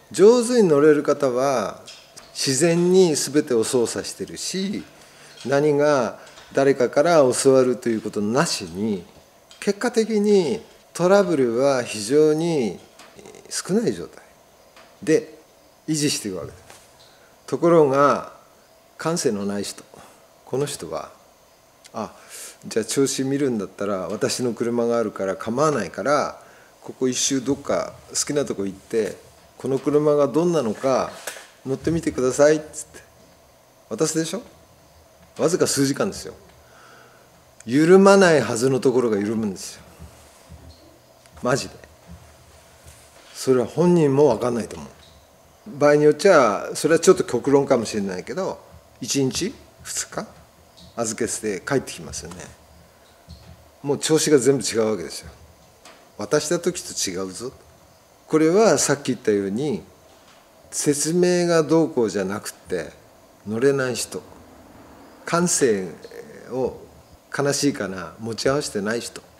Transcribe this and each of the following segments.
上手に乗れる方は自然に全てを操作してるし、何が誰かから教わるということなしに、結果的にトラブルは非常に少ない状態で維持していくわけです。ところが感性のない人、この人はじゃあ調子見るんだったら私の車があるから構わないから、ここ一周どっか好きなとこ行ってこの車がどんなのか乗ってみてくださいっつって渡すでしょ。わずか数時間ですよ。緩まないはずのところが緩むんですよ、マジで。それは本人も分かんないと思う。場合によっちゃそれはちょっと極論かもしれないけど、1日2日預けて帰ってきますよね。もう調子が全部違うわけですよ。渡した時と違うぞ。これはさっき言ったように説明がどうこうじゃなくて、乗れない人、感性を悲しいかな持ち合わせてない人、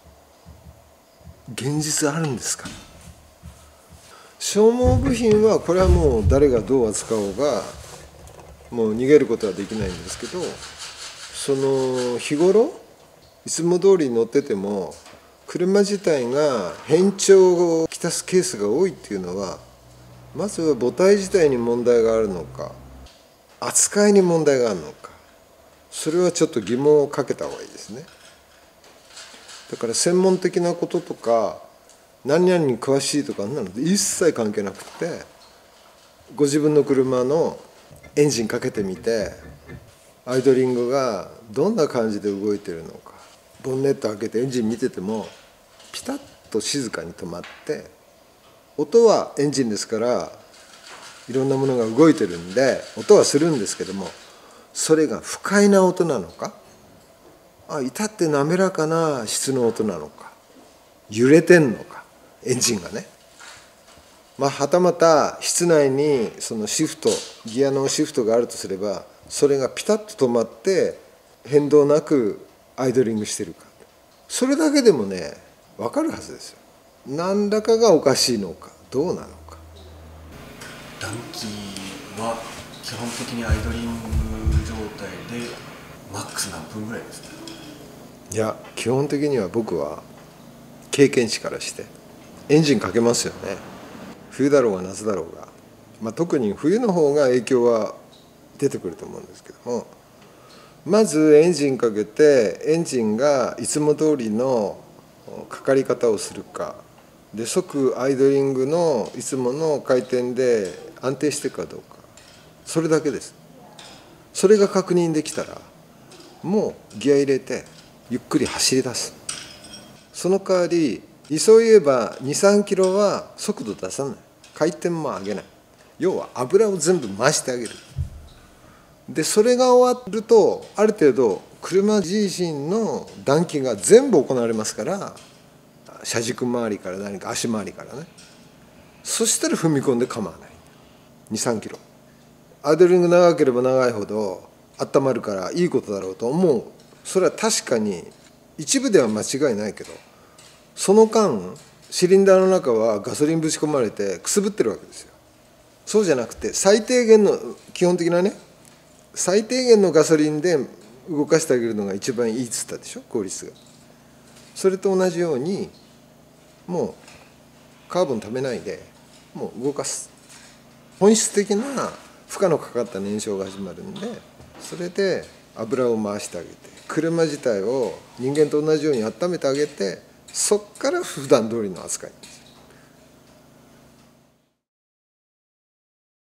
現実あるんですから。消耗部品はこれはもう誰がどう扱おうがもう逃げることはできないんですけど、その日頃いつも通り乗ってても車自体が変調をきたすケースが多いっていうのは、まずは母体自体に問題があるのか、扱いに問題があるのか、それはちょっと疑問をかけた方がいいですね。だから専門的なこととか何々に詳しいとかなので一切関係なくて、ご自分の車のエンジンかけてみてアイドリングがどんな感じで動いてるのか、ボンネット開けてエンジン見ててもピタッと静かに止まって、音はエンジンですからいろんなものが動いてるんで音はするんですけども、それが不快な音なのか、至って滑らかな質の音なのか、揺れてんのかエンジンがね、はたまた室内にそのシフト、ギアのシフトがあるとすれば、それがピタッと止まって変動なくアイドリングしてるか、それだけでもね分かるはずですよ。何らかがおかしいのかどうなのか。 暖気は基本的にアイドリング状態でマックス何分ぐらいですか？ いや、基本的には僕は経験値からしてエンジンかけますよね。冬だろうが夏だろうが、特に冬の方が影響は出てくると思うんですけども、まずエンジンかけてエンジンがいつも通りのかかり方をするかで、即アイドリングのいつもの回転で安定しているかどうか、それだけです。それが確認できたらもうギア入れてゆっくり走り出す。その代わり急いでば2、3キロは速度出さない、回転も上げない、要は油を全部回してあげる。でそれが終わるとある程度車自身の暖気が全部行われますから、車軸周りから何か足回りからね、そしたら踏み込んで構わない。2、3キロアイドリング長ければ長いほど温まるからいいことだろうと思う。それは確かに一部では間違いないけど、その間シリンダーの中はガソリンぶち込まれてくすぶってるわけですよ。そうじゃなくて最低限の基本的なね、最低限のガソリンで動かしてあげるのが一番いいっつったでしょ、効率が。それと同じようにもうカーボンためないでもう動かす。本質的な負荷のかかった燃焼が始まるんで、それで油を回してあげて車自体を人間と同じように温めてあげて、そっから普段通りの扱いです。